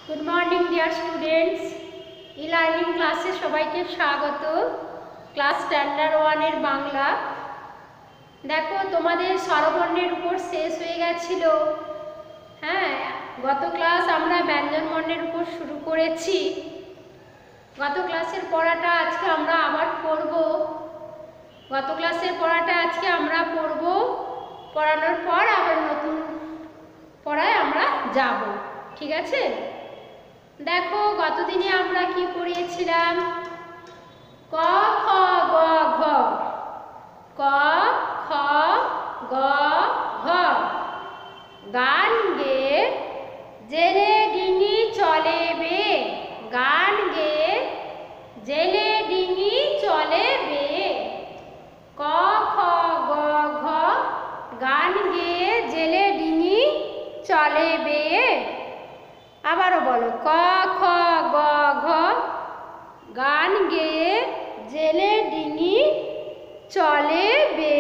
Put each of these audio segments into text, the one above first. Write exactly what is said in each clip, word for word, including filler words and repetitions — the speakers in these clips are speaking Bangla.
Good morning dear students e learning क्लासे सबाइके स्वागत। क्लास स्टैंडार्ड वानेर बांगला देखो तुम्हादेर स्वरबर्णेर उपर शेष हये गेछिलो। हाँ गत क्लास आमरा व्यंजन वर्णेर उपर शुरू करेছি। गत क्लासेर पढ़ाटा आजके आमरा आबार पढ़बो। गत क्लासेर पढ़ाटा आजके आमरा पढ़बो, पढ़ानोर पर आबार नतुन पढ़ाय आमरा जाबो। ठीक आछे? देखो गत दिने आमरा कि पढ़िয়েছিলাম क ख ग घ क ख ग घ गान गे जेले डिंगी चले बे गान गे जेले डिंगी चले बे क ख ग घ गान गे जेले डिंगी चले बे। आबारो बोलो क ख ग घ गान गे जेले डिंगी चले बे।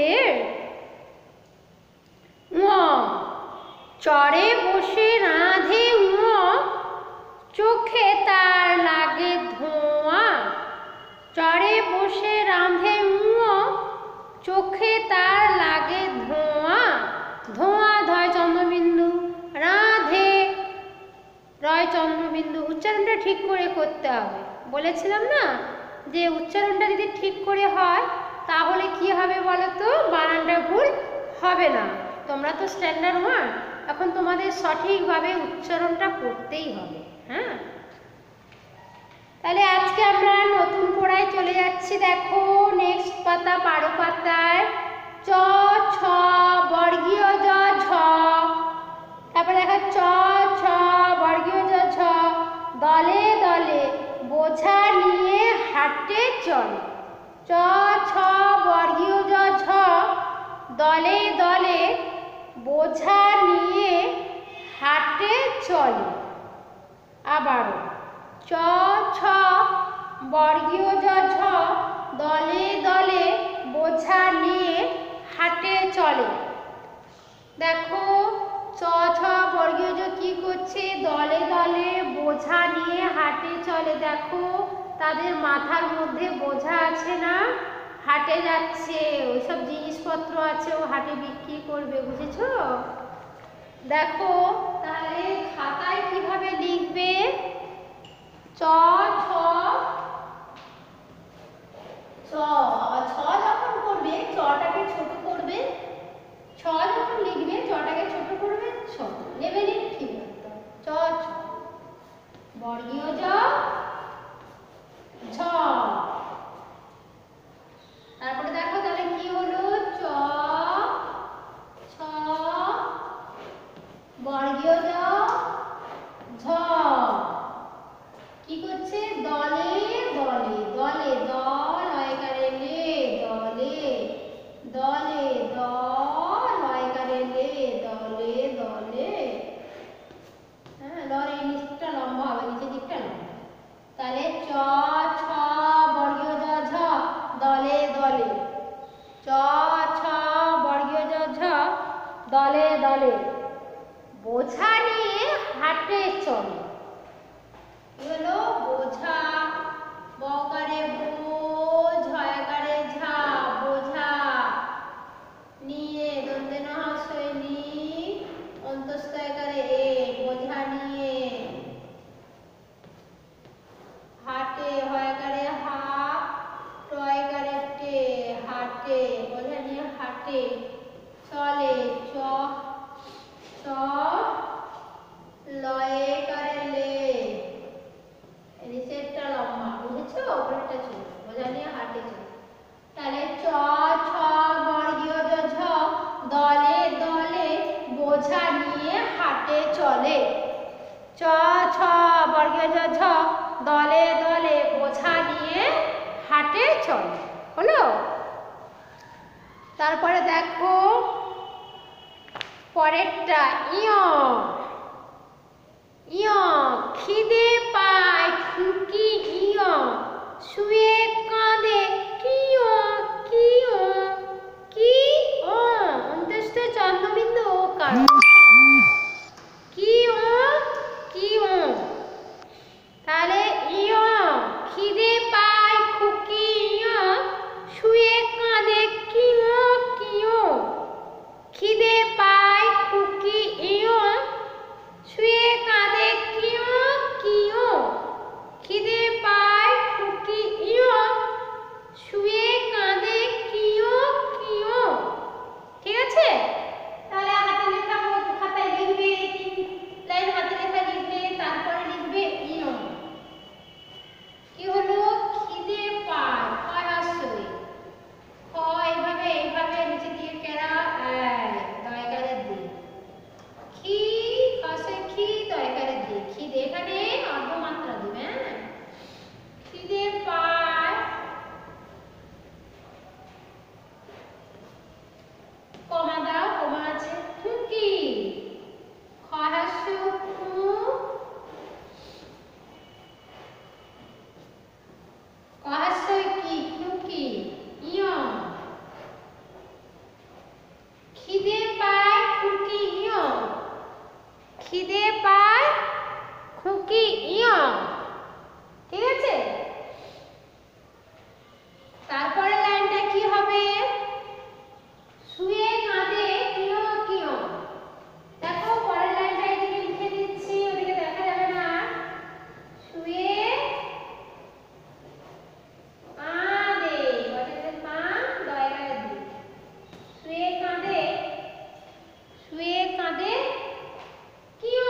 ङ चरे बसे राधे ङ चोखे तार लागे धोआ चरे बसे राधे ङ चोखे तार लागे धोआ धोआ धय चंद्रबिंदु राधे रय चंद्रबिंदु उच्चारणটা ঠিক করে করতে হবে। বলেছিলাম না যে উচ্চারণটা যদি ঠিক করে হয় তাহলে কি হবে বলো তো, বানানটা ভুল হবে না। তোমরা তো স্ট্যান্ডার্ড ওয়ান, এখন তোমাদের সঠিকভাবে উচ্চারণটা করতেই হবে। হ্যাঁ তাহলে আজকে আমরা নতুন পড়ায় চলে যাচ্ছি। দেখো নেক্সট পাতা বারো পাতায় চ ছ বর্গীয় জ ঝ, তারপরে দেখো চ ছ বর্গীয় জ ঝ দলে দলে বোঝা নিয়ে হাঁটে চলে চ ছ বর্গীয় জ ঝ দলে দলে বোঝা নিয়ে হাঁটে চলে। আবারও চ ছ বর্গীয় জ ঝ দলে দলে বোঝা নিয়ে হাঁটে চলে। দেখো চ ছ বর্গীয় জ কি করছে, দলে দলে বোঝা নিয়ে হাঁটে চলে। দেখো তাদের মাথার মধ্যে বোঝা আছে না, হাটে যাচ্ছে, ওইসব জিনিসপত্র আছে, ও হাটে বিক্রি করবে, বুঝেছো? দেখো তাহলে খাতায় কিভাবে লিখবে, চ ছ ছ আবার ছ যখন করবে চটাকে ছোট করবে, ছ যখন লিখবে চটাকে ছোট করবে, ছ লেভেলিং ঠিক আছে। চ ছ বর্গীয় জ ঝ, তারপরে দেখো তাহলে কি হলো, চ ছ বর্গীয় জ ঝ কি করছে, দলে দলে দলে দল লয়কারে লে দলে দলে দল লয়কারে লে দলে দলে। হ্যাঁ লরে নিচটা লম্বা হবে, নিচের দিকটা লম্বা। তাহলে চ ছ বর্গীয় জ ঝ দলে দলে চ ছ বর্গীয় জ ঝ দলে দলে বোঝা নিয়ে হাঁটে চলে। হলো বোঝা, বকারে বোঝ হয়কারে ঝা বোঝা নিয়ে দন্তে ন হস্যই নি অন্তস্থয়কারে এ বোঝা নিয়ে হাটে হয়কারে হা টয়কারে টে হাটে বোঝা নিয়ে হাটে চলে চ চ লয়ে কারে লে নিচেরটা লম্বা, বুঝেছো? উপরেরটা ছোট, বোঝা নিয়ে হাঁটে চলে। তাহলে চ ছ বর্গীয় জ ঝ দলে দলে বোঝা নিয়ে হাঁটে চলে চ ছ বর্গীয় জ ঝ দলে দলে বোঝা নিয়ে হাঁটে চলে। হলো? তারপরে দেখো পরেরটা ইয় ইয় খিদে পায় খুকি ইয় শুয়ে কাঁদে কিয় কিয় কি ও অন্তস্থ চন্দ্রবিন্দু ও কার কি ও কি ও খিদে পায় খুকি ইয়, ঠিক আছে। তারপরে লাইনটা কি হবে? শুয়ে কাঁদে কিয় কিয়। দেখো পরের লাইনটা এদিকে লিখে দিচ্ছি, ওদিকে দেখা যাবে না। শুয়ে কাঁদে, বলে মা দয়া দি, শুয়ে কাঁদে শুয়ে কাঁদে কিয়।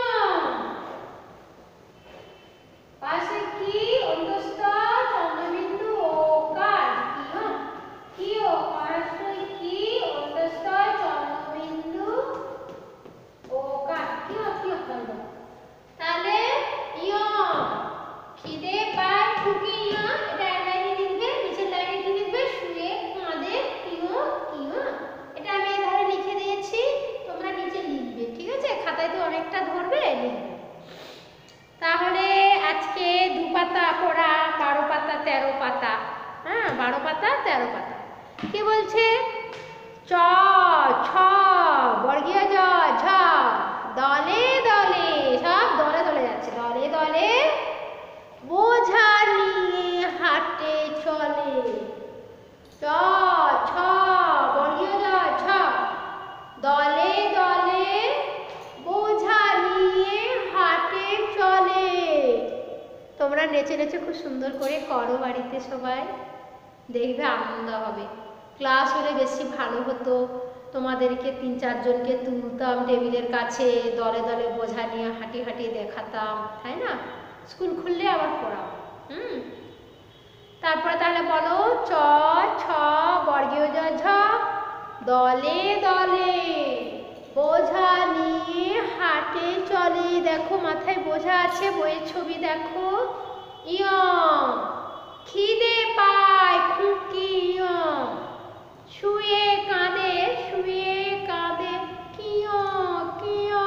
পাশে কি অন্তস্থ চন্দ্রবিন্দু ওকার কিয় কিয়, পাশে কি অন্তস্থ চন্দ্রবিন্দু ওকার কিয় কিয় করব। তাহলে ইয় খিদে পায় খুকি ইয়, এটা এক লাইনে লিখবে, নিচের লাইনে কি লিখবে? শুয়ে কাঁদে কিয় কিয়। এটা আমি এধারে লিখে দিয়েছি, তোমরা নিচে লিখবে, ঠিক আছে। খাতায় তো অনেকটা ধরবে, লিখবে। তাহলে আজকে দু পাতা পড়া, বারো পাতা তেরো পাতা, হ্যাঁ বারো পাতা তেরো পাতা। কি বলছে? চ ছ বর্গীয় জ ঝ, দলে দলে, সব দলে দলে যাচ্ছে, দলে দলে বোঝা নিয়ে হাঁটে চলে। চ ছ বর্গীয় জ ঝ, দলে দলে বোঝা নিয়ে হাঁটে চলে। তোমরা নেচে নেচে খুব সুন্দর করে করো বাড়িতে, সবাই দেখবে আনন্দ হবে। ক্লাস হলে বেশি ভালো হতো, তোমাদেরকে তিন চারজনকে তুলতাম টেবিলের কাছে, দলে দলে বোঝা নিয়ে হাঁটি হাঁটি দেখাতাম, তাই না? স্কুল খুললে আবার পড়াও। হুম তারপরে তাহলে বলো, চ ছ বর্গীয় জ ঝ, দলে দলে বোঝা নিয়ে হাঁটে চলে। দেখো মাথায় বোঝা আছে, বইয়ের ছবি দেখো। ইয় খিদে পায় খুকি ইয়, শুয়ে কাঁদে শুয়ে কাঁদে কিয় কিয়।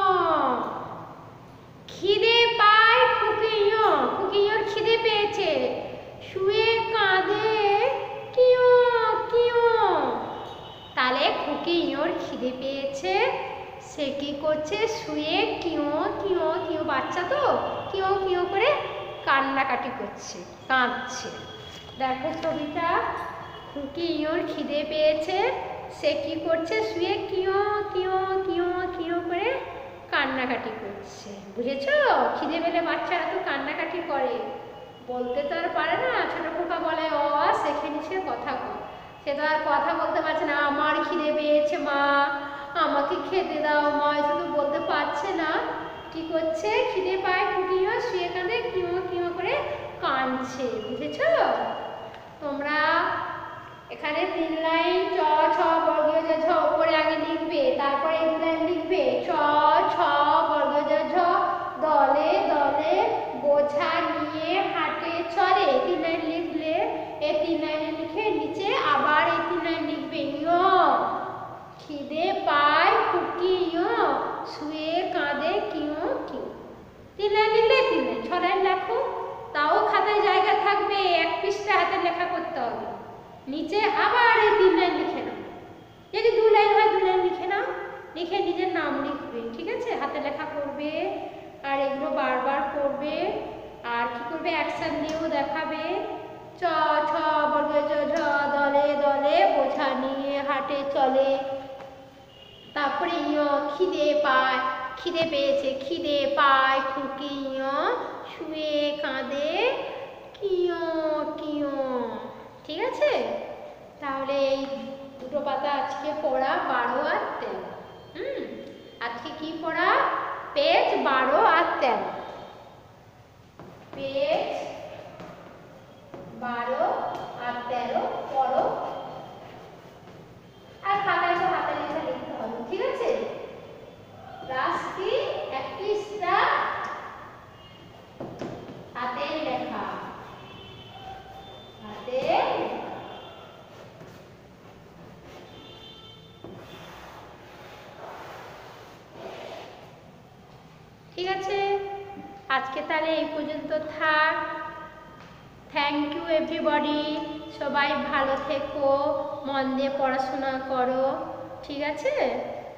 খিদে পায় খুকি ইয়, খুকি ইয়র খিদে পেয়েছে, শুয়ে কাঁদে কিয় কিয়। তাহলে খুকি ইয়র খিদে পেয়েছে, সে কি করছে? শুয়ে কিয় কিয় কিয়, বাচ্চা তো কিয় কিয় করে কান্নাকাটি করছে, কাঁদছে। দেখো ছবিটা, খুকি ইয়র খিদে পেয়েছে, সে কি করছে? শুয়ে কিয় কিয় কিয় কিয় করে কান্নাকাটি করছে। বুঝেছো? খিদে পেলে বাচ্চারা তো কান্নাকাটি করে, বলতে তো আর পারে না। ছোট খোকা বলে অ শেখে নিচ্ছে কথা কর, সে তো আর কথা বলতে পারছে না। আমার খিদে পেয়েছে মা, আমাকে খেতে দাও মা, এটা তো বলতে পারছে না। কি করছে? খিদে পায় খুকিও, শুয়ে কাঁদে কিয় কিয় করে কাঁদছে। বুঝেছো? তোমরা এখানে তিন লাইন চ ছ বর্গীয় জ ঝ উপরে আগে লিখবে, তারপরে এই দু লাইন লিখবে। চ ছ বর্গীয় জ ঝ, দলে দলে বোঝা নিয়ে হাঁটে চলে। তিন লাইন লিখলে, এই তিন লাইনে লিখে নিচে আবার এই তিন লাইন লিখবে। ইয় খিদে পায় খুকি ইয়, শুয়ে কাঁদে কিয় কিয়। তিন লাইন লিখলে তিন লাইন, ছ লাইন লেখো, তাও খাতায় জায়গা থাকবে, এক পৃষ্ঠা হাতে লেখা করতে হবে। নিচে আবার এই তিন লাইন লিখে নাও, যদি দু লাইন হয় দু লাইন লিখে নাও, লিখে নিজের নাম লিখবে, ঠিক আছে। হাতে লেখা করবে, আর এগুলো বারবার করবে, আর কি করবে? অ্যাকশন দিয়েও দেখাবে। চ ছ বর্গীয় জ ঝ, দলে দলে বোঝা নিয়ে হাঁটে চলে। তারপরে ইয় খিদে পায়, খিদে পেয়েছে, খিদে পায় খুকি ইয়, শুয়ে কাঁদে কিয় কিয়। ঠিক আছে? তাহলে এই দুটো পাতা আজকে পড়া বারো আর তেরো। হুম আজকে কি পড়া? পেজ বারো আর তেরো, পেজ বারো আর তেরো পড়ো। আর খাতায় তো হাতে লেখা লিখতে হবে, ঠিক আছে। রাস্তি একত্রিশটা হাতের লেখা, হাতে ঠিক আছে। আজকে তাহলে এই পর্যন্ত থাক। থ্যাংক ইউ এভরিবডি, সবাই ভালো থেকো, মন দিয়ে পড়াশোনা করো, ঠিক আছে।